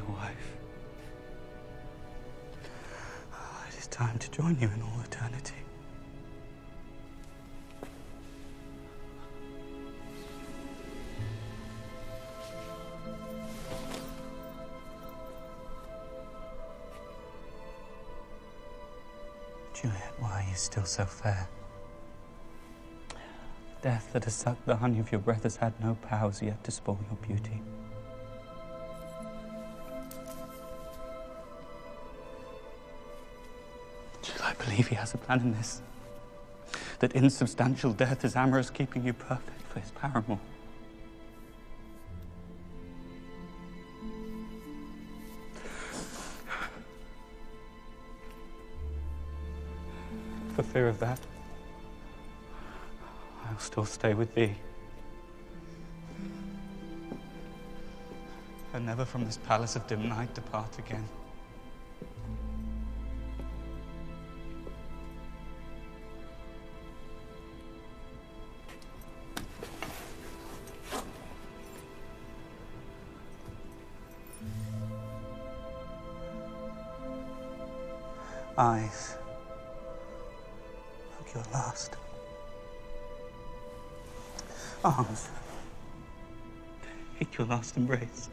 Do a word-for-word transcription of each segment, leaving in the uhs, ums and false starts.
wife. Oh, it is time to join you in all eternity. Juliet, why are you still so fair? Death that has sucked the honey of your breath has had no powers yet to spoil your beauty. Shall I believe he has a plan in this? That insubstantial death is amorous, keeping you perfect for his paramour? For fear of that, I'll still stay with thee. And never from this palace of dim night depart again. Eyes, look your last. Arms, take your last embrace.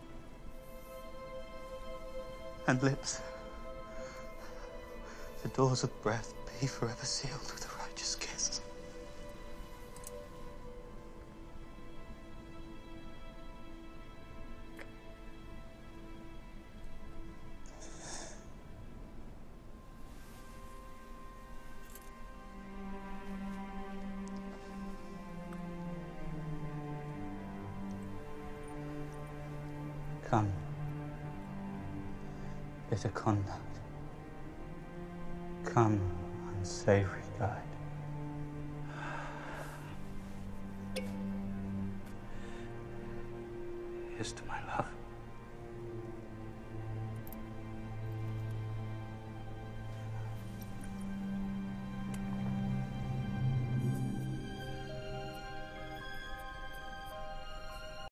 And lips, the doors of breath be forever sealed with a righteous kiss. Come, bitter conduct. Come, unsavory guide.